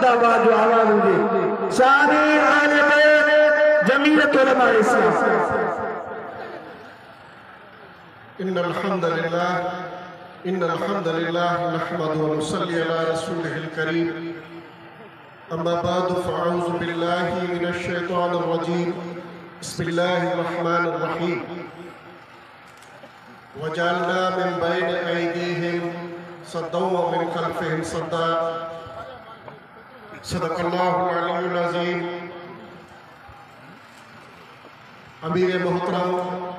जिंदाबाद जो आवाज हुजे। सारे आलिम जमीयत उलमा इस्लाम। इन्नल हम्दुलिल्लाह नहमदुहु व नुसल्ली अला रसूलिहिल करीम। अम्मा बअद फ़अऊज़ु बिल्लाहि मिनश शैतानिर रजीम। बिस्मिल्लाहिर रहमानिर रहीम। वजअलना मिन बैनि ऐदीहिम सद्दन व मिन खल्फिहिम सद्दा। सदक़ल्लाहुल अलीयुल अज़ीम। अमीर मोहतरम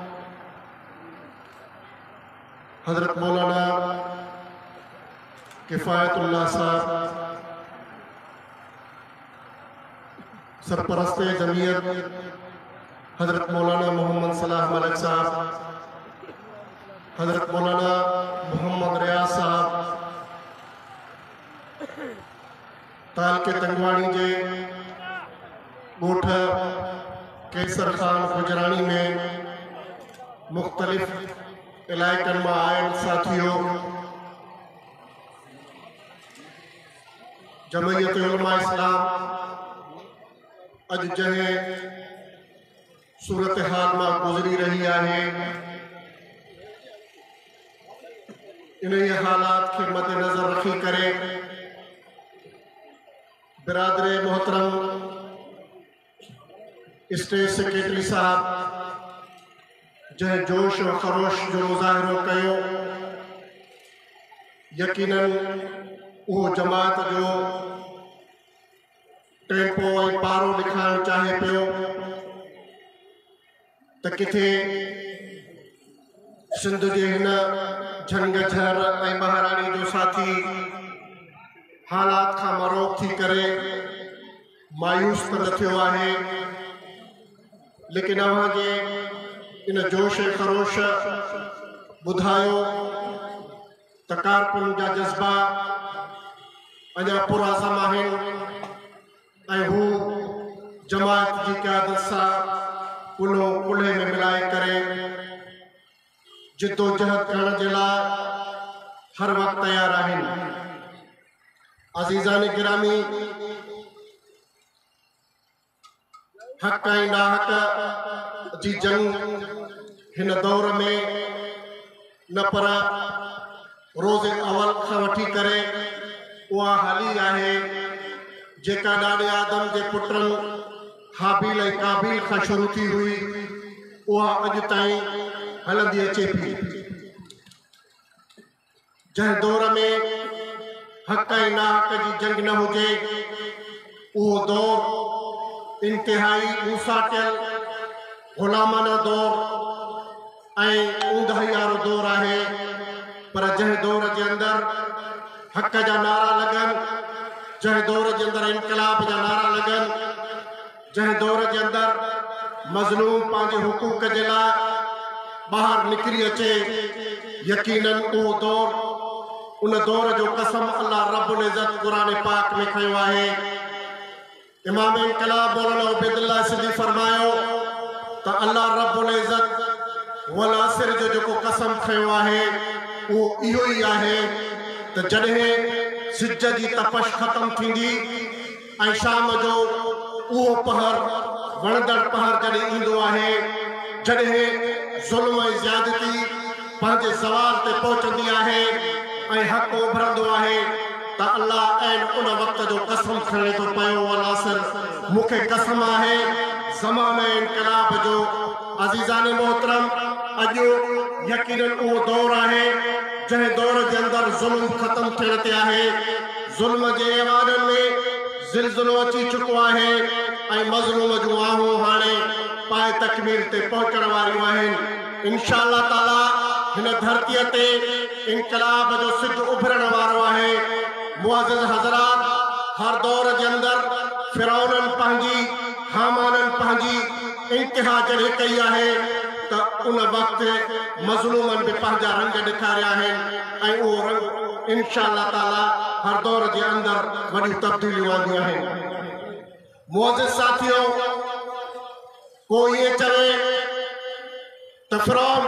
हज़रत मौलाना किफ़ायतुल्लाह साहब, सरपरस्ते जमीयत हज़रत मौलाना मोहम्मद सलाह मलिक साहब, हज़रत मौलाना मोहम्मद रियाज साहब, ताल के तंगवाणी जे ॻोठ केसर खान गुजरानी में मुख्तलिफ़ इलाइक़नि में आयल साथियों, जमीयत उलमा इस्लाम अज जंहिं सूरत हाल में गुजरी रही है, इन हालात के मद्देनजर रखी करे बिरादरे मोहतरम स्टेट सेक्रेटरी साहब जंहिं जोश और खरोश जो मुज़ाहिरो कयो, यकीनन वो जमात जो टेम्पो और पारो दिखाण चाहे पियो त किथे सिंध जे हिन झंगझर ऐं महाराणी जो साथी हालात खां मरोक थी करे मायूस त न थियो आहे, लेकिन अव्हां जे इन जोश खरोश बुधायो त कारकुन जा जज्बा अञा पुराज़म आहिनि ऐं हू जमात जी क़यादत सां कुल्हो कुल्हे में मिलाए करे जिद्दोजहद करण जे लाइ हर वक़्तु तैयार आहिनि। अज़ीज़ान गिरामी, हक़ ऐं नाहक़ जी जंग हिन दौर में न पर रोज़ अवल खां वठी करे उहा हाली आहे जेका नाने आदम के पुटनि हाबिल ऐं काबिल खां शुरू थी हुई, उहा अॼु ताईं हलंदी अचे पई। जंहिं दौर में हक़ ऐं नाहक़ जी जंग न हुजे, उहो दौर इंतिहाई मूसाटियल ग़ुलामाना दौर ऐं ऊंदहि वारो दौर आहे। पर जंहिं दौर जे अंदरि हक़ जा नारा लॻनि, जंहिं दौर के अंदर इनकलाब जा नारा लगन, जंहिं दौर के अंदर मज़लूम पांजे हुकूक के लाइ बाहर निकरी अचे, यकीनन वो दौर, उन दौर जो कसम अल्लाह रब्बुल इज़्ज़त कुरान पाक में खयो आहे। इमाम इनकलाब मौलाना उबैदुल्लाह सिद्दीक़ फरमायो त अल्लाह रब्बुल इज़्ज़त वल असर जो जेको कसम खयो आहे वो इहो ही आहे त जॾहिं सिज जी तपश खत्म थींदी ऐं शाम जो उहो पहर वणदड़ पहर जॾहिं ईंदो आहे, जॾहिं ज़ुल्म ऐं ज़्यादती पंहिंजे ज़वाल ते पहुचंदी आहे ऐं हक़ उभरंदो आहे त अल्लाह ऐन उन वक़्त जो कसम खणे थो पियो, वल असर मूंखे कसम आहे ज़माने इनकलाब जो। अज़ीज़ान मोहतरम, अॼु यकीनन उहो दौर आहे जंहिं दौर के अंदर ज़ुल्म खत्म थियण ते आहे। ज़ुल्म जे ऐवाननि में ज़िलज़िलो अची चुको आहे ऐं मज़लूम जूं आहूं हाणे पाए तकमील ते पहुचण वारियूं आहिनि। इंशाअल्लाह ताला हिन धरतीअ ते इनकलाब जो सिज उभरण वारो आहे। मुअज़्ज़िज़ हज़रात, हर दौर के अंदर फिरौननि पंहिंजी, हामाननि पंहिंजी इंतिहा जॾहिं कई आहे त उन वक़्त मज़लूमन भी पंहिंजा रंग ॾेखारिया आहिनि ऐं उहो रंग इंशाअल्लाह ताला हर दौर के अंदर वॾियूं तब्दीलियूं आंदियूं आहिनि। मुअज़्ज़िज़ साथियों, कोई ये चवे त फिरौन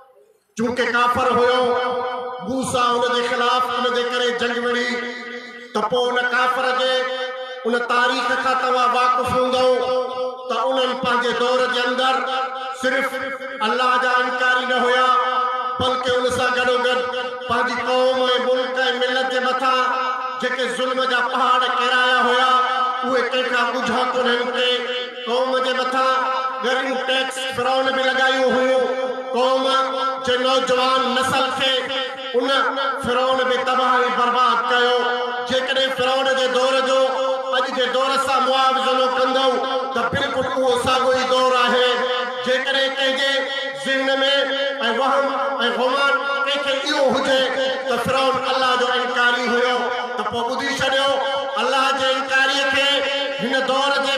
चूंकि काफ़र हुयो, मूसा उन के खिलाफ उन जे करे जंग विड़ी त पोइ उन काफ़िर जे उन तारीख़ खां तव्हां वाक़ुफ़ हूंदो त उन्हनि पंहिंजे दौर जे अंदरि सिर्फ़ अल्लाह जा इनकारी न हुया, बल्कि उन सां गॾोगॾु पंहिंजी क़ौम ऐं मुल्क ऐं मिलत जे मथां जेके ज़ुल्म जा पहाड़ किराया हुया उहे कंहिंखां ॿुझा कोन्हनि के क़ौम जे मथां गरीब टैक्स फिरौन बि लॻायूं हुयूं। क़ौम जे नौजवान नस्ल खे उन फिरौन बि तबाही बर्बाद कयो। जेकॾहिं फिरौन जे दौर जो अॼु जे दौर सां मुआवज़ो न कंदो त बिल्कुलु उहो साॻियो ई दौर आहे। जेकॾहिं कंहिंजे ज़हन में ऐं वहम ऐं गुमान कंहिंखे इहो हुजे त फिरौन अल्लाह जो इनकारी हुयो त पोइ ॿुधी छॾियो अल्लाह जे इनकारीअ खे हिन दौर जे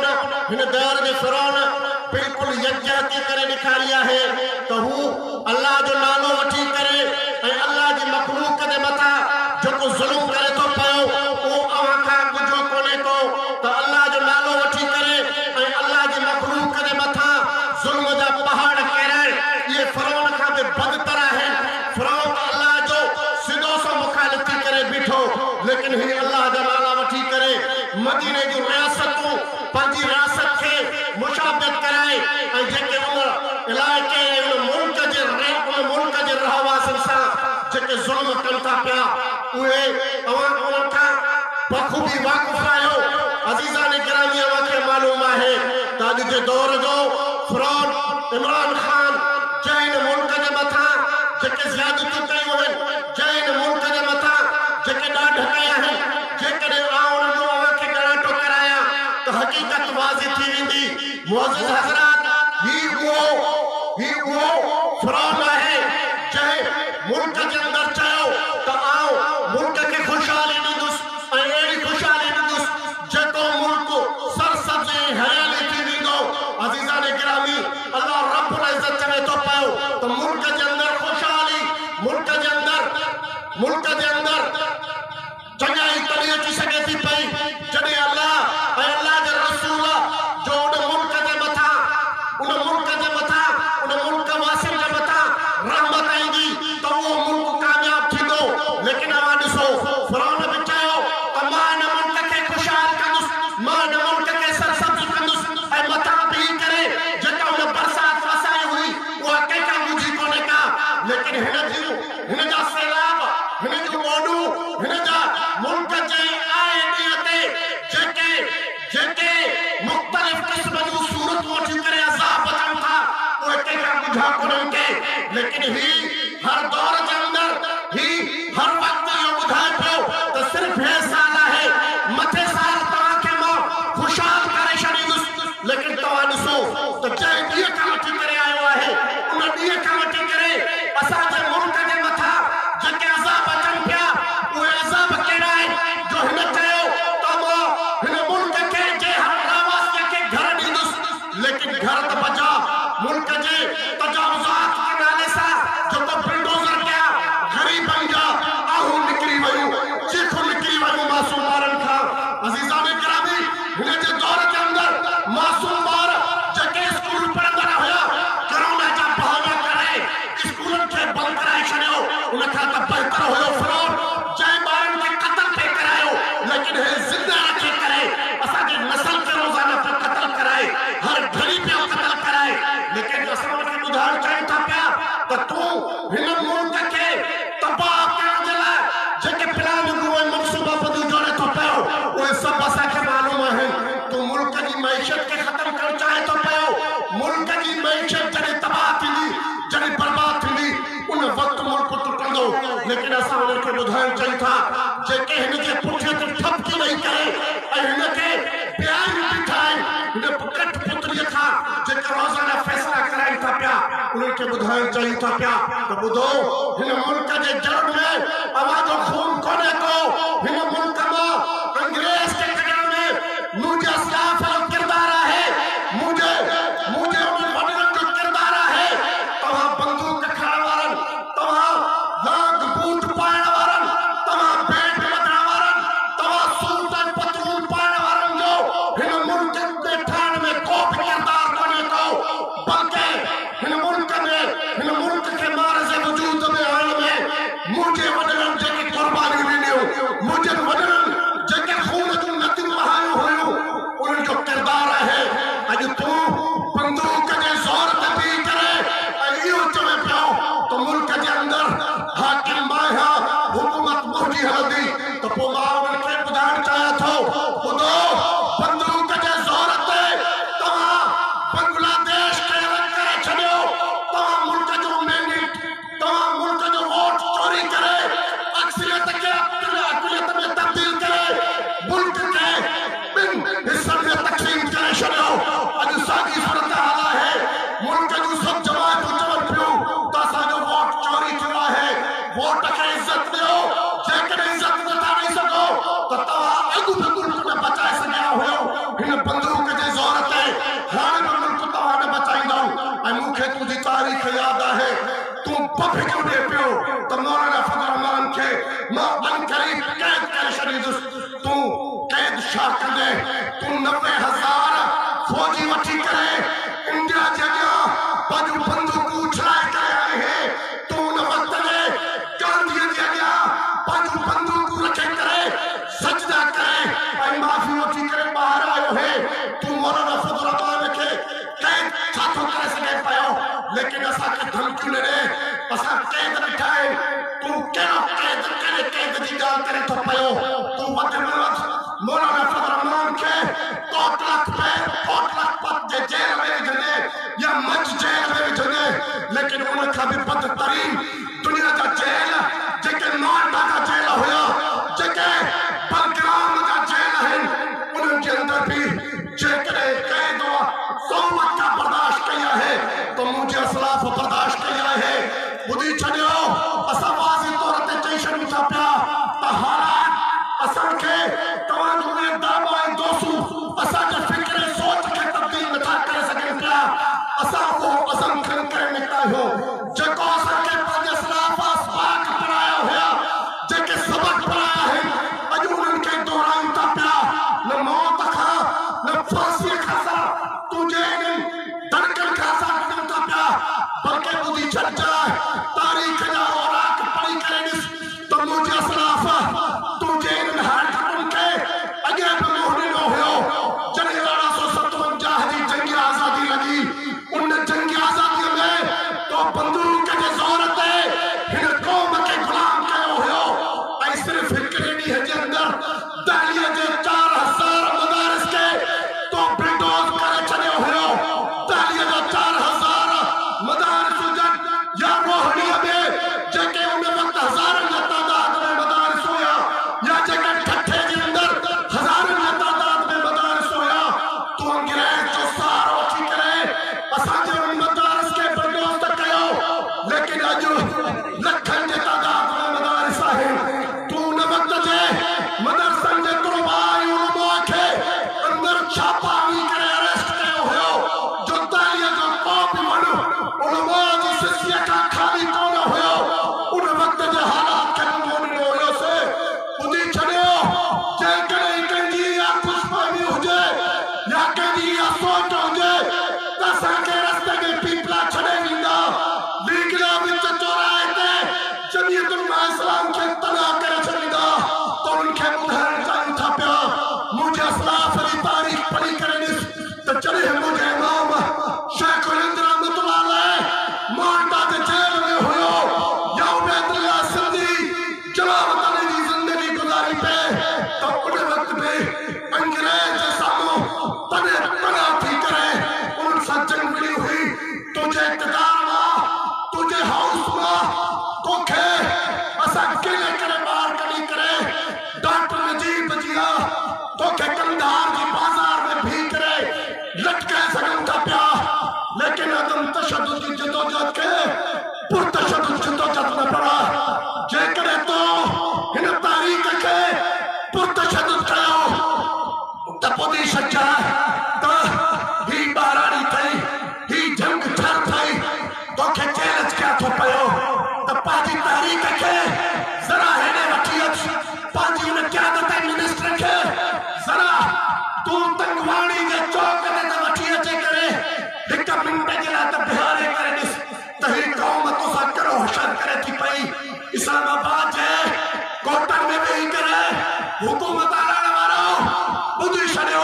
फिरौन बिल्कुलु यकजहती करे ॾेखारी आहे त हू अल्लाह जो नालो वठी करे ऐं अल्लाह जी मखलूक जे मथां जेको ज़ुल्म करे थो पियो उहो अव्हां खां ॿुझो कोन्हे को त अल्लाह जो नालो वठी करे ऐं अल्लाह जी मखलूक जे मथां ज़ुल्म जा पहाड़ किरण इहे फिरौन खां बि बदतर आहिनि। फिरौन अल्लाह जो सिधो सो मुखालिफ़ी करे बीठो, लेकिन ही अल्लाह जा नाला वठी करे मदीने जूं रियासतूं पंहिंजी रियासत खे मुशाबित कराए ऐं जेके उन इलाइक़े उन मुल्क जे रहवासियुनि सां जेके ज़ुल्म कनि था पिया उहे अव्हां उन्हनि खां बख़ूबी वाक़ुफ़ आहियो। अज़ीज़ान गिरामी, अव्हां खे मालूम आहे त अॼु जे दौर जो फिरौन इमरान ख़ान जंहिं हिन मुल्क जे मथां जेके ज़ियादतियूं कयूं आहिनि, जंहिं हिन मुल्क जे मथां जेके ॾाढ कया आहिनि, जेकॾहिं उन्हनि जो अव्हां खे ॻणाटो करायां त हक़ीक़त वाज़िह थी वेंदी। मुअज़्ज़िज़ हज़रात, ही उहो फिरौन आहे जंहिं मुल्क जे अंदरि चयो त आउं मुल्क खे ख़ुशहाली ॾींदुसि ऐं अहिड़ी ख़ुशहाली ॾींदुसि जेको मुल्क सरसब्ज़ ऐं हरियाली थी वेंदो। अज़ीज़ान गिरामी, अल्लाह रब्बुल इज़्ज़त चवे थो पियो त मुल्क जे अंदरि ख़ुशहाली, मुल्क जे अंदरि चङाई तॾहिं अची सघे थी पई जॾहिं अल्लाह ऐं अल्लाह जे रसूल जो उन मुल्क वासियुनि जे मथां रहमत ईंदी त उहो मुल्क कामयाब थींदो। लेकिन अव्हां ॾिसो फिरौन बि चयो त मां हिन मुल्क खे ख़ुशहाल कंदुसि, मां हिन मुल्क खे सरसब्ज़ कंदुसि ऐं मथां बीही करे जेका हुन बरसात वसाई हुई उहा कंहिंखां ॿुधी कोन्हे का। लेकिन हिन जा सैलाब, हिन जूं ॿोॾूं, हिन जा मुल्क जे आए ॾींहं ते जेके मुख़्तलिफ़ क़िस्म जूं सूरतूं वठी करे अज़ाब अचनि था उहे कंहिंखां ॿुझा कोन्हनि के। लेकिन ही हर दौर जे अंदरि हर वक़्तु इहो ॿुधाए पियो त सिर्फ़ हे साल आहे, मथे साल तव्हांखे मां ख़ुशहाल करे छॾींदुसि। लेकिन तव्हां ॾिसो त जंहिं ॾींहं खां वठी करे आयो आहे उन ॾींहं खां वठी करे असांजे मुल्क जे मथां जेके अज़ाब अचनि पिया उहे अज़ाब कहिड़ा आहिनि जो हिन चयो त मां हिन मुल्क खे जे हर रहवासीअ खे घर ॾींदुसि। लेकिन घर त बचा मुल्क जे तजावुज़ात जे नाले सां जेको बिल्डोज़र कया ग़रीबनि जा आहूं निकिरी वियूं, चीखूं निकिरी वियूं मासूम ॿारनि खां। अज़ीज़ान गिरामी, हिन जे दौर जे अंदरि मासूम ॿार जेके स्कूल पढ़ंदा न हुया कोरोना जा बहाना करे स्कूलनि खे बंदि कराए छॾियो। उन खां त बहितर हुयो फिरौन जंहिं ॿारनि खे क़त्ल पे करायो, लेकिन हे ज़िंदा रखी करे असांजे नस्ल खे रोज़ाना पियो क़त्ल कराए, हर घड़ी पियो क़त्ल कराए। लेकिन असां उनखे ॿुधाइणु चाहिनि था पिया त तूं हिन मुल्क खे तबाह करण जे लाइ जेके प्लानिंगूं ऐं मनसूबा बंदियूं जोड़े थो पियो उहे सभु असांखे मालूम आहिनि। तूं मुल्क जी मईशत खे ख़तमु करणु चाहे थो पियो। मुल्क जी मईशत जॾहिं तबाह थींदी, जॾहिं बर्बाद थींदी, उन वक़्तु मुल्क टुटंदो। लेकिन असां उन्हनि खे ॿुधाइणु चाहिनि था जेके हिन जे पुठियां ते ठपकी वेही करे ऐं हिन खे ॿियाई बीठा आहिनि, हिन कठ पुतलीअ खां जेके रोज़ाना फ़ैसिला कराइनि था पिया उन्हनि खे ॿुधाइणु चाहिनि था पिया त ॿुधो, हिन मुल्क जे जड़ में अव्हां जो खून कोन्हे को। हिन मुल्क मां अंग्रेज़ खे कढण में मुंहिंजे असलाफ जो किरदारु आहे, मुंहिंजे उन्हनि वॾनि जो किरदारु आहे। तव्हां बंदूक खणण वारनि, तव्हां लांग बूट पाइण वारनि, तव्हां बैट वधण वारनि, तव्हां सूट ऐं पतलून पाइण वारनि जो हिन मुल्क में ठाहिण में को बि किरदारु कोन्हे को, बल्कि हिन मुल्क खे मारज़ वजूद में आणण में मुंहिंजे वॾनि जेके क़ुर्बानियूं ॾिनियूं, मुंहिंजे वॾनि मां बन करे कैद कर छॾींदुसि। तूं कैद छा कंदे? तूं 90,000 फौजी वठी करे इंडिया जे अॻियां पंहिंजूं बंदूकूं उछलाए करे आहे। तूं उन वक़्त में गांधीअ जे अॻियां पंहिंजूं बंदूकूं रखे करे सजदा करे ऐं माफ़ी वठी करे ॿाहिरि आयो है। तूं मौलाना फज़ल रहमान खे कैद छा थो करे सघे पियो? लेकिन असांखे धमकियूं ॾिने, असां कैद ॾिठा आहिनि। तूं कहिड़ो कैद कहिड़े कैद जी ॻाल्हि करे थो पियो? तूं वध में वधि मौलाना फज़ल रहमान खे कोट लखपत जे जेल में विझंदे या मच जेल में विझंदे, लेकिन उन खां बि बदतरीन दुनिया जा जेल जेके नोएडा जा जेल हुया, जेके बलग्राम जा जेल आहिनि, उन्हनि जे अंदर भी जेकॾहिं कैद 100 वक़्त बर्दाश्त कई आहे तो मुंहिंजे असलाफ बर्दाश्त कई आहे। ॿुधी छॾियो, असां वाज़ी तौर ते चई छॾूं था पिया त हालात असांखे तव्हांजो उहे दावा ऐं दोसूं असांजे फिक्र सोच खे तब्दील नथा करे सघनि पिया। असां उहो अज़म खणी करे निकिता आहियूं जेको असांखे पंहिंजे असलाफ असबाक पढ़ाया हुया, जेके सबक पढ़ाया आहिनि, अॼु उन्हनि खे दोहरायूं था पिया। न मौत खां न फांसीअ खां असां तुंहिंजे धड़कन खां असां ॾियूं था पिया, बल्कि ॿुधी छॾिजांइ तारीख़ जा औराक पढ़ी करे ॾिस त मुंहिंजे असलाफ तुंहिंजे इन्हनि हारकतुनि खे अॻे बि मोह ॾिनो हुयो। जॾहिं 1857 जी जंग आज़ादी लॻी, उन जंग आज़ादीअ में तो बंदूक जे ज़ोर ते हिन क़ौम खे गुलाम कयो हुयो ऐं सिर्फ़ हिकिड़े ॾींहं जे अंदरि दिल्लीअ जे 4000 मदारिस खे तो बिल्डोज़ करे छॾियो हुयो। दिल्लीअ जा 4000 मदारिस हुजनि या रोहड़ीअ में जेके उन वक़्त हज़ारनि जी तादाद में मदारिस हुया, या जेके ठठे जे अंदरि हज़ारनि जी तादाद में मदारिस हुया, तूं अंग्रेज़ जो सहारो वठी करे असांजे उन मदारिस खे बिल्डोज़ त कयो, लेकिन अॼु लखनि जे तादाद में मदारिस आहिनि। तूं उन वक़्त जे मदरसनि जे तुलबा ऐं उलमा खे अंदरि छापा हणी करे अरेस्ट कयो हुयो जो तालीअ जो को बि माण्हू उलमा जी सिसीअ खां ख़ाली कोन हुयो। उन वक़्त जे हालात खे कोन ॾिनो हुयोसीं। ॿुधी छॾियो, जेकॾहिं कंहिंजी इहा ख़ुशफ़हमी हुजे या कंहिंजी इहा सोच हुजे त असांखे रस्ते में पीपला छॾे ॾींदा, लीगड़ा विच चौराहे ते जमीयत उलमा इस्लाम खे तबाह करे छॾींदा, त उन्हनि खे ॿुधाइण चाहियूं था पिया मुंहिंजे असलाफ जी तारीख़ पढ़ी करे ॾिस त जॾहिं मुंहिंजे इमाम शेखुल हिंद रहमतुल्लाह अलैह मोहटा जे जेल में हुयो, या उबैदुल्लाह सिंधी जलावत अली जी ज़िंदगी गुज़ारी पे, त उन वक़्त में अंग्रेज़ जे साम्हूं तने तना थी करे उन्हनि सां जंग विड़ी हुई। तुंहिंजे इक़्तिदार मां, तुंहिंजे हाउस मां तोखे असां किले करे ॿाहिरि कढी करे डॉक्टर नजीब जिया तोखे कंधार जी बाज़ार में भी करे लटकाए सघूं था पिया, लेकिन अदम तशद्दुद जी जदोजहद खे पुरतशद्दुद जदोजहद न पड़ा। जेकॾहिं तो हिन तारीख़ खे पुरतशद्दुद कयो त ॿुधी छॾिजांइ त ही ॿाराड़ी थई, ही जंग छा थई, तोखे चैलेंज कया थो पियो त पंहिंजी तारीख़ खे ज़रा हेॾे वठी अच, पंहिंजी हुन क़यादत मिनिस्टर खे ज़रा तूं तंगवाणी जे चौक ते त वठी अचे करे हिकु मिंट जे लाइ त बिहारे करे ॾिस त ही क़ौम तोसां कहिड़ो होशियार करे थी पई। इस्लामाबाद जे कोटनि में वेही करे हुकूमत हलाइण वारो ॿुधी छॾियो,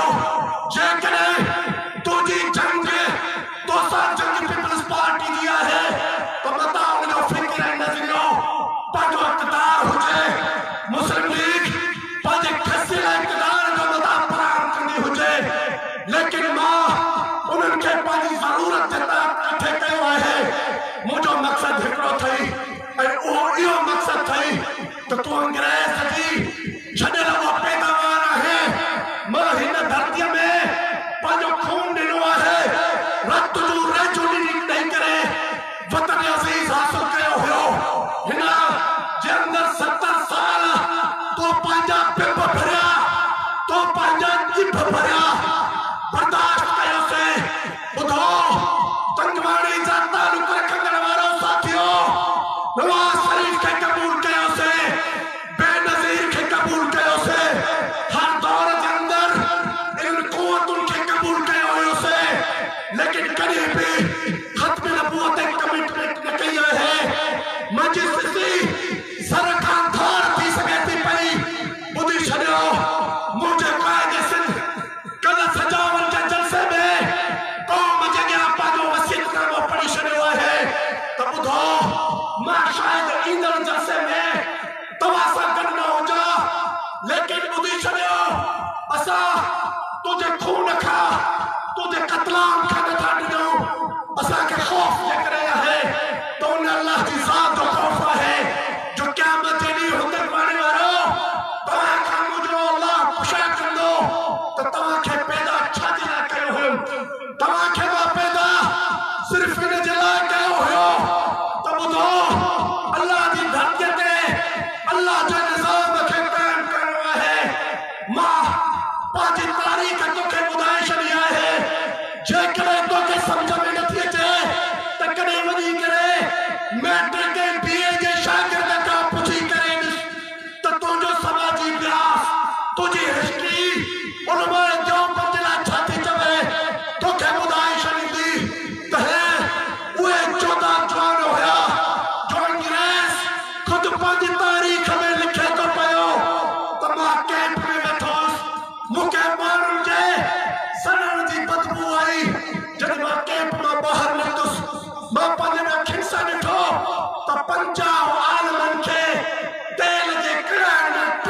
जेकॾहिं तुंहिंजी जंग तोसां जंग पीपल्स पार्टी जी आहे त मता उनजो फिक्र ऐं नज़रियो पंहिंजो इक़्तिदार हुजे, मुस्लिम लीग पंहिंजे खसियल इक़्तिदार जो मता फराहम कंदी हुजे, लेकिन मां उन्हनि खे पंहिंजी ज़रूरत जे तहत इकठे कयो आहे। मुंहिंजो मक़सदु हिकिड़ो अथई ऐं उहो इहो मक़सदु अथई त तूं अंग्रेज़ जी छॾियल उहो पैदावार आहे। मां हिन धरतीअ में पंहिंजो खून ॾिनो आहे, रत जूं रेजूं ॾेई करे वतन अज़ीज़ हासिल कयो हुयो। हिन जे अंदरि 70 साल तो पंहिंजा पिप भरिया, तो पंहिंजा जिभ भरिया, बर्दाश्त कयोसीं। ॿुधो, तंगवाणी जा तालुक रखंदड़ वारो साथियो, नवाज़ शरीफ खे क़बूल कयोसीं,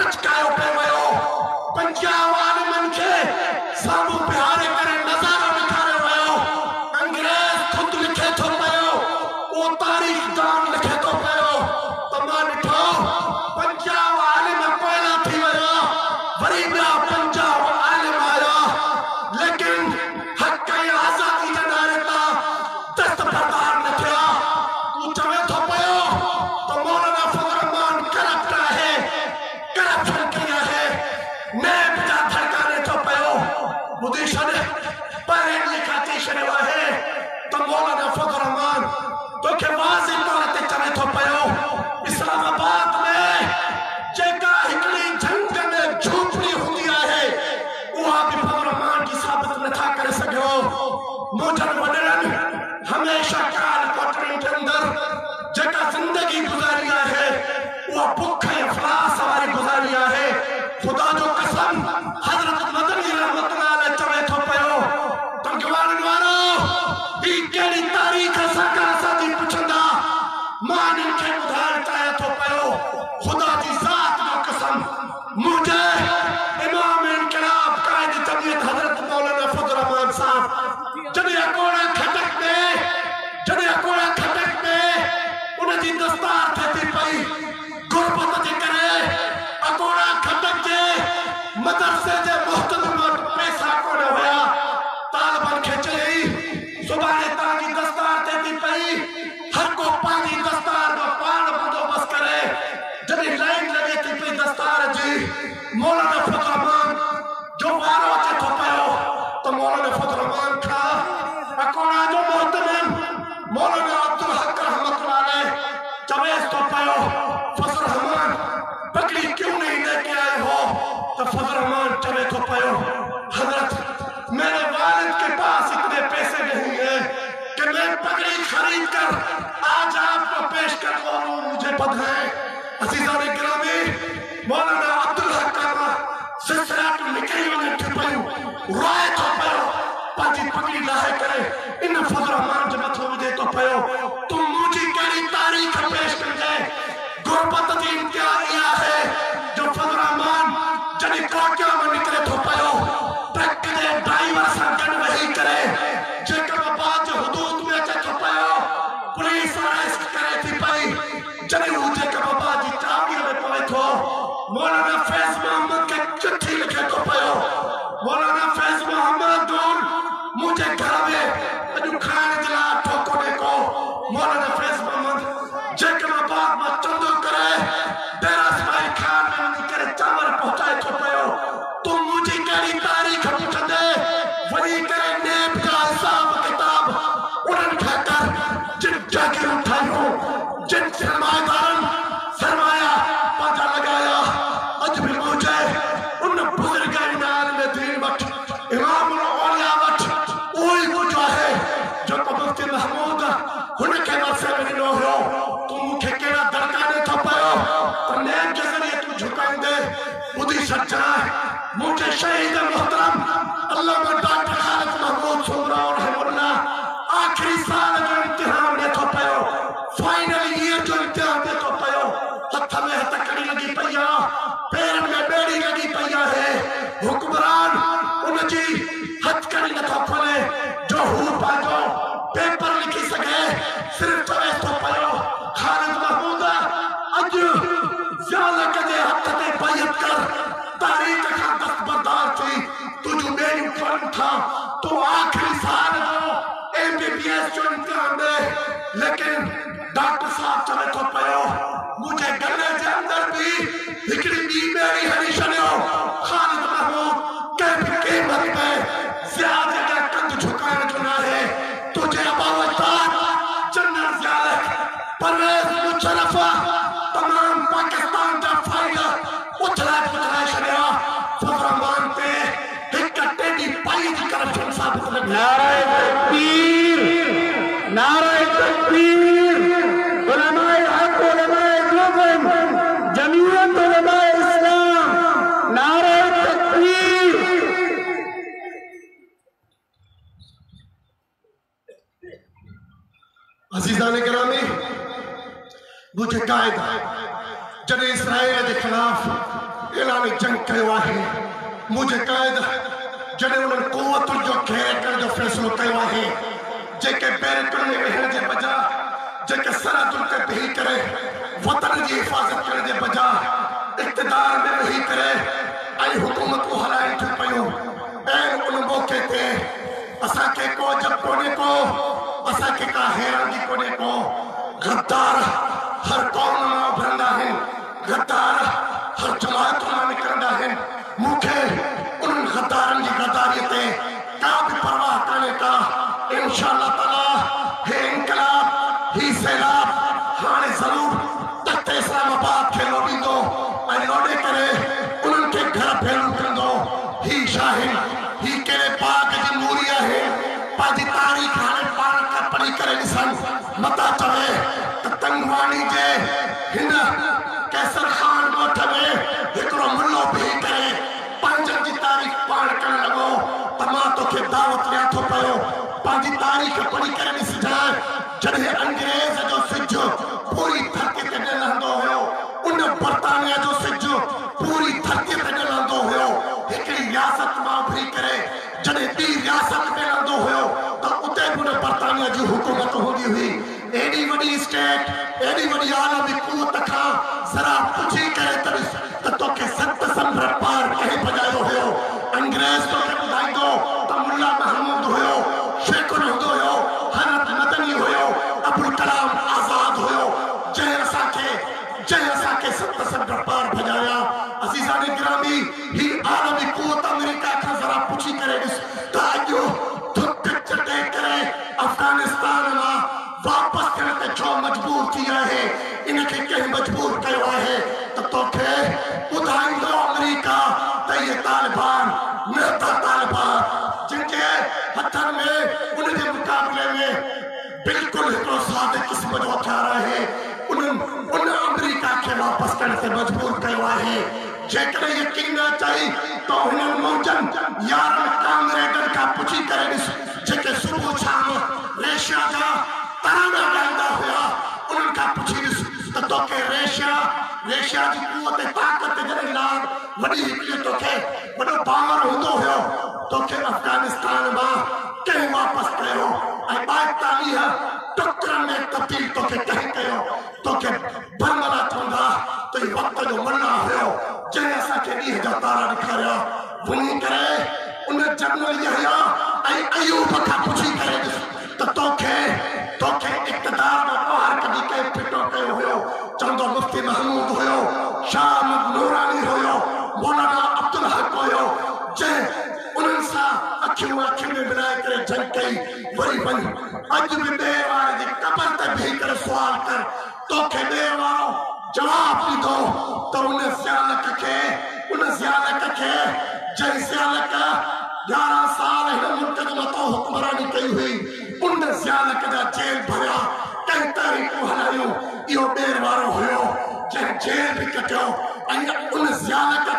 लचकायो पे वियो। पंजाब आलिमनि खे साम्हूं बिहारे करे नज़ारो ॾेखारियो वियो। अंग्रेज़ ख़ुदि लिखे थो पियो, उहो तारीख़ दान लिखे थो पियो त मां ॾिठो पंजाब आलिम पैदा थी विया, वरी ॿिया पंजाब आलिम आया, लेकिन हक़ ऐं आज़ादी जे नाले तां दस्तबरदार न थिया। तूं चवे थो पियो त मौलाना फज़ल रहमान करप्ट आहे, करप्शन कई आहे, नेब जा धड़काने थो पियो। ॿुधी छॾ, पहिरें ॾींहं खां चई छॾियो आहे त मौलाना फज़ल रहमान तोखे वाज़े तौर ते चवे थो पियो इस्लामाबाद में जेका हिकिड़ी झंग में झूपड़ी हूंदी आहे उहा बि फज़ल रहमान जी साबित नथा करे सघियो। मुंहिंजनि वॾड़नि हमेशह काल कोठड़ियुनि जे अंदरि जेका ज़िंदगी गुज़ारी आहे उहा बुख ऐं अफ़लास वारी गुज़ारी आहे। ख़ुदा जो कसम हज़रत मदनी रहमतुल्लाह अलैह चवे थो पियो तंगवारनि वारो ही कहिड़ी तारीख़ असां जी पुछंदा, मां इन्हनि खे ॿुधाइणु चाहियां थो पियो ख़ुदा जी ज़ात जो कसम मुंहिंजे इमाम इनक़िलाब क़ाइद जमीयत हज़रत मौलाना फज़ल रहमान साहब जॾहिं अकोड़ा खटक में उनजी दस्तार थिए थी पई गुरबत जे करे, अकोड़ा खटक जे मदरसे जे मुहतमिम वटि पैसा कोन हुया। तालिबनि खे चयई सुभाणे तव्हांजी दस्तार थिए थी पई, हर को पंहिंजी दस्तार जो पाण बंदोबस्त करे। जॾहिं लाइन लॻे थी पई दस्तार जी, मौलाना फज़ल रहमान जो वारो अचे थो पियो त मौलाना फज़ल रहमान खां अकोड़ा जो मुहतमिम मौलाना अब्दुल हक रहमतुल्लाह अलैह चवेस तो पियो फज़ल रहमान पगड़ी क्यों नहीं लेके आए हो? तो फज़ल रहमान चवे तो पियो हजरत मेरे वालिद के पास इतने पैसे नहीं है कि मैं पगड़ी खरीद कर आज आपको पेश कर दूं, मुझे बधाएं। अज़ीज़ान गिरामी, मौलाना अब्दुल हक सिलसिला तो निकली वञे थी पियूं, रोए थो पियो, पंहिंजी पगड़ी लाहे करे इन फज़ल रहमान जे मथो विझे थो पियो तूं मुंहिंजी कहिड़ी तारीख़ पेश कजे। गुरबत जी इंतिहा इहा आहे जो फज़ल रहमान जॾहिं कोटिया में निकिरे थो पियो ट्रक जे ड्राइवर सां गॾु वेही करे जेकबाबाद जे हुदूद में अचे थो पियो, पुलिस अरेस्ट करे थी पई, जॾहिं हू जेकबाबाद जी चाबीअ में पवे थो, मौलाना फैज़ मोहम्मद खे चिठी लिखे थो पियो, मौलाना फैज़ मोहम्मद मुझे घर में अॼु खाइण जे लाइ अठो कोन्हे को। मौलाना फैज़ मोहम्मद जेकबाबाद मां चंदो करे डेरा इस्माइल खान में वञी करे चांवर पहुचाए थो पियो। तूं मुंहिंजी कहिड़ी तारीख़ पुछंदे, वञी करे नेब जा हिसाब किताब उन्हनि खे कर जिन जागिरूं ठाहियूं, जिन सरमाएदारनि सरमाया पंहिंजा लॻाया। अॼु बि मुंहिंजे उन बुज़ुर्ग आलिम दीन वटि इमामुल औलिया वटि उहो ई कुझु आहे जेको मुफ्ती महमूद हुनखे वरसे में ॾिनो हुयो। तूं मूंखे कहिड़ा दड़काने थो पियो त नेब जे ज़रिए तूं झुकाईंदे। ॿुधी छॾजांइ, मुंहिंजे शहीद मोहतरम अल्लामा डॉक्टर ख़ालिद महमूद सुमरा रहमतुल्लाह आख़िरी साल जो इम्तिहान ॾिए थो पियो, फाइनल ईयर जो इम्तिहान ॾिए थो पियो। हथ में हथकड़ी लॻी पई आहे, पेरनि में ॿेड़ी लॻी पई आहे। हुक्मरान उनजी हथकड़ी नथो खोले जो हू पंहिंजो पेपर लिखी सघे, सिर्फ़ चवे थो पियो ख़ालिद महमूद अॼु ज़ालक जे हथ ते बैत कर, तारीख़ खां दस्तबरदार थी, तुंहिंजूं ॿेड़ियूं खोलनि था। तूं आख़िरी साल जो MBBS जो इम्तिहान ॾे, लेकिन डॉक्टर साहब चवे थो पियो मुंहिंजे गले जे अंदरि बि हिकिड़ी ॿी ॿेड़ी हणी छॾियो। ख़ालिद महमूद कंहिं बि क़ीमत में ज़ियादे जा कंध झुकाइण जो न आहे। तुंहिंजे अबावतार जनरल ज़ियालक परवेज़ मुशर्रफ तमाम पाकिस्तान जा फ़ाइल उथलाए छॾिया। फज़ल रहमान ते हिक टेढ़ी पाई जी करप्शन साबित लॻी। नारे तकबीर, नारे तकबीर, उलमाए हक, उलमाए देवबंद, जमीयत उलमाए इस्लाम, नारे तकबीर। अज़ीज़ान गिरामी, मुझे कायद जॾहिं इसराइल के खिलाफ मैदान जंग कयो आहे मुझे क़ैद जॾहिं उन्हनि क़ुवतुनि जो घेर करण जो फ़ैसिलो कयो आहे जेके बैरकनि में वेहण जे बजाय जेके सरहदुनि ते बीही करे वतन जी हिफ़ाज़त करण जे बजाय इक़्तिदार में वेही करे ऐं हुकूमतूं हलाइनि थियूं पियूं ऐं उन मौक़े ते असांखे को जब कोन्हे को असांखे का हैरानी कोन्हे को गद्दार हर कौम मां उभरंदा आहिनि गद्दार हर जमात मां निकिरंदा आहिनि मूंखे उन्हनि गद्दारनि जी गद्दारीअ ते का बि परवाह कान्हे का इंशाअल्लाह ताला हे इनकलाब ही सैलाब हाणे ज़रूर तख़्त इस्लामाबाद खे लोॾींदो ऐं लोॾे करे उन्हनि खे घर भेलू कंदो ही शाहिन ही कहिड़े पाक जी मूरी आहे पंहिंजी तारीख़ हाणे पाण खां पढ़ी करे ॾिसनि मता चवे त तंगवाणी जे हिन कैसर खान ॻोठ में हिकिड़ो मुल्लो बीही करे पंहिंजनि जी तारीख़ पाण करणु लॻो त मां तोखे दावत ॾियां थो पियो पंहिंजी तारीख़ पढ़ी करे ॾिसजांइ जॾहिं अंग्रेज़ जो सिज पूरी धरती ते न लहंदो हुयो उन बर्तानिया जो सिज पूरी धरती ते न लहंदो हुयो हिकिड़ी रियासत मां उभरी करे जॾहिं ॿी रियासत में लहंदो हुयो त उते बि उन बर्तानिया जी हुकूमत हूंदी हुई एॾी वॾी स्टेट एॾी वॾी आलमी क़ुवत खां ज़रा पुछी करे त तोखे सत समुंड पार कंहिं भॼायो हुयो अंग्रेज़ तोखे ॿुधाईंदो त मुल्ला महमूद हुयो शेखुन हूंदो हुयो हज़रत मदनी हुयो अबुल कलाम आज़ाद हुयो जंहिं असांखे सत समुंड पार भॼाया अज़ीज़ान गिरामी ही आलमी क़ुवत अमेरिका खां ज़रा पुछी करे ॾिस त अॼु थुक चटे करे अफ़गानिस्तान मां वापसि थियण ते छो मजबूर थी आहे इनखे कंहिं मजबूर कयो आहे त तोखे ॿुधाईंदो अमेरिका त इहे तालिबान न त तालिबान जिनके हथनि में उनजे मुक़ाबले में बिल्कुलु हिकिड़ो सादे क़िस्म जो हथियार आहे उन अमेरिका खे वापसि करण ते मजबूर कयो आहे जेकॾहिं यकीन न अचई त हुननि मौजनि यारनि कामरेडनि खां पुछी करे ॾिस जेके सुबुह शाम रेशिया जा तराना ॻाईंदा हुया उन्हनि खां पुछी ॾिस त तोखे रेशिया जी क़ुवत ताक़त जॾहिं लाग वॾी हिकिड़ी तोखे वॾो पावर हूंदो हुयो तोखे अफ़गानिस्तान मां कंहिं वापसि कयो ऐं 42 टुकड़नि में तब्दील तोखे कंहिं कयो तोखे बरमला चवंदा त इहो वक़्त जो मुल्ला हुयो जंहिं असांखे ॾींहं जा तारा ॾेखारिया वञी करे उन जनरल यहया ऐं अयूब खां पुछी करे ॾिस त तोखे इक़्तिदार में ॿाहिरि कढी कंहिं फिटो कयो हुयो चवंदो मुफ्ती महमूद हुयो शाह नूरानी हुयो मौलाना अब्दुल हक हुयो जंहिं उन्हनि सां अखियूं में मिलाए करे जंग कई वरी वञ अॼु बि ॿिए वारे जी कबर ते बीही करे सुवाल कर तोखे ॿिए वारो जवाब ॾींदो त उन ज़ियालक खे जंहिं ज़ियालक 11 साल हिन मुल्क जे मथां हुक्मरानी कई हुई उन ज़ियालक जा जेल भरिया कंहिं तारीख़ूं हलायूं इहो ॿिए वारो हुयो जंहिं जेल बि कटियो ऐं उन ज़ियालक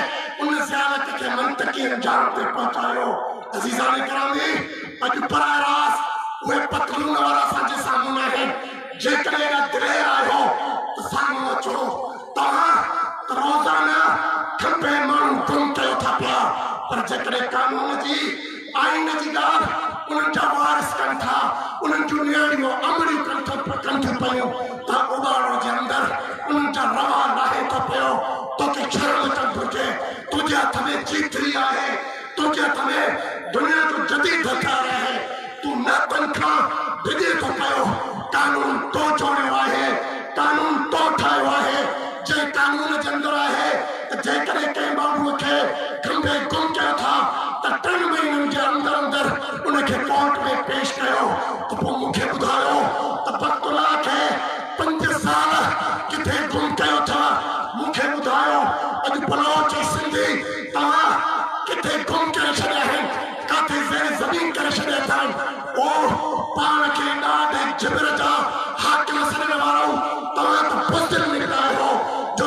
खे मंतकी अंजाम ते पहुचायो अज़ीज़ान गिरामी अॼु बराह रास्त उहे पतलून वारा असांजे साम्हूं आहिनि जेकॾहिं एॾा दिलेर आहियो त साम्हूं अचो तव्हां रोज़ाना खंबे माण्हू गुम कयो था पिया पर जेकॾहिं कानून जी आइन जी ॻाल्हि उन्हनि जा वारिस कनि था उन्हनि जूं नियाणियूं अमड़ियूं कनि थियूं पियूं त उॿाड़ो जे अंदरि उन्हनि जा रवा लाहे थो पियो तोखे शर्म अचणु घुरिजे तुंहिंजे हथ में जीतरी आहे तुंहिंजे हथ में दुनिया जो जदीद हथियार आहे तूं नातनि खां डिॼे थो पियो कानून तो जोड़ियो आहे कानून तो ठाहियो आहे जंहिं कानून जे अंदरि आहे त जेकॾहिं कंहिं बाबूअ खे खंबे गुम कयो था त 3 महीननि जे अंदरि उनखे कोर्ट में पेश कयो त पोइ मूंखे ॿुधायो त बतुल्ला खे 5 साल किथे गुम कयो था मूंखे ॿुधायो अॼु बलोच सिंधी तव्हां किथे गुम करे छॾिया आहिनि काथे ज़ेर ज़मीन करे छॾिया अथनि ओ पाण खे ॾाढे जिबर जा हाकिम सॾण वारो तव्हां त बुज़दिल निकिता आहियो जो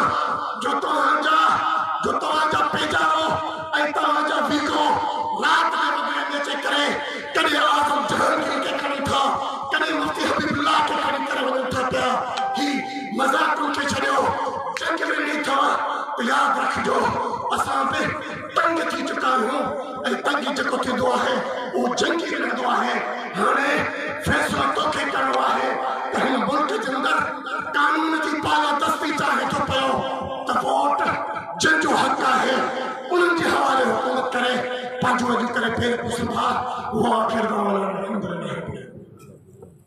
तव्हांजा पेजारो ऐं तव्हांजा वीको रात जे वॻे में अचे करे कॾहिं आज़म जहांगीर खे खणी था कॾहिं मुफ्ती हबीबुल्लाह खे खणी करे वञनि था पिया ही मज़ाक़ुनि खे छॾियो जंग में ॾिठो याद रखो असां पे तंग थी चुका आहियूं ऐं तंग जेको थींदो आहे उहो जंगी रहंदो आहे। हाणे फ़ैसिलो तोखे करिणो आहे त हिन मुल्क जे अंदरि कानून जी पालादस्ती चाहे थो पियो त वोट जंहिंजो हक़ आहे उन्हनि जे हवाले हुकूमत करे पंहिंजो अॼु करे फेर पुछंदा उहो आख़िर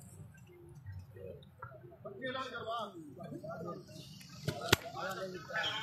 में